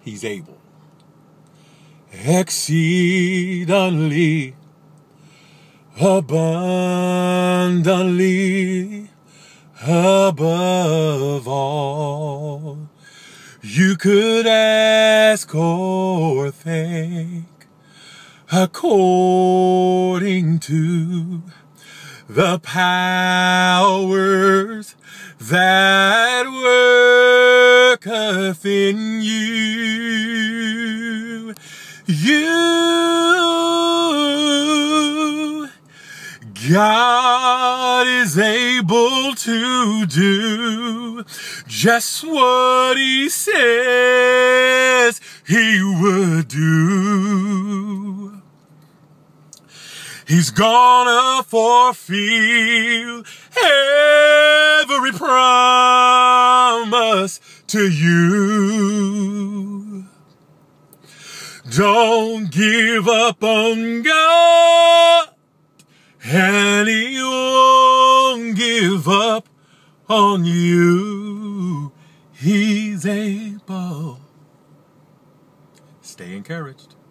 He's able. Exceedingly, abundantly, above all you could ask or think, according to the powers that worketh in you. God is able to do just what He says He would do. He's gonna fulfill every promise to you. Don't give up on God, and He won't give up on you. He's able. Stay encouraged.